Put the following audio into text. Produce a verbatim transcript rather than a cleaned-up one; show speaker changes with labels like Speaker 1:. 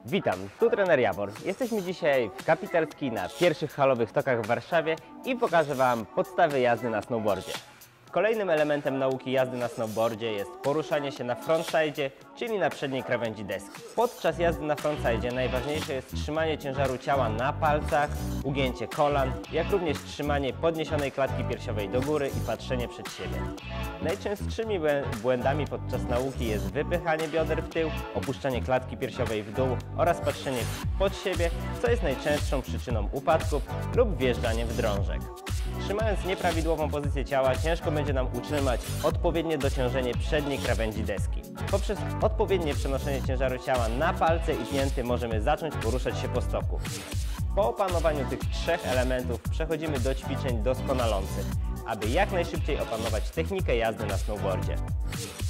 Speaker 1: Witam, tu trener Jawor. Jesteśmy dzisiaj w Capital Ski na pierwszych halowych stokach w Warszawie i pokażę Wam podstawy jazdy na snowboardzie. Kolejnym elementem nauki jazdy na snowboardzie jest poruszanie się na frontside, czyli na przedniej krawędzi deski. Podczas jazdy na frontside najważniejsze jest trzymanie ciężaru ciała na palcach, ugięcie kolan, jak również trzymanie podniesionej klatki piersiowej do góry i patrzenie przed siebie. Najczęstszymi błędami podczas nauki jest wypychanie bioder w tył, opuszczanie klatki piersiowej w dół oraz patrzenie pod siebie, co jest najczęstszą przyczyną upadków lub wjeżdżanie w drążek. Trzymając nieprawidłową pozycję ciała, ciężko będzie nam utrzymać odpowiednie dociążenie przedniej krawędzi deski. Poprzez odpowiednie przenoszenie ciężaru ciała na palce i pięty możemy zacząć poruszać się po stoku. Po opanowaniu tych trzech elementów przechodzimy do ćwiczeń doskonalących, aby jak najszybciej opanować technikę jazdy na snowboardzie.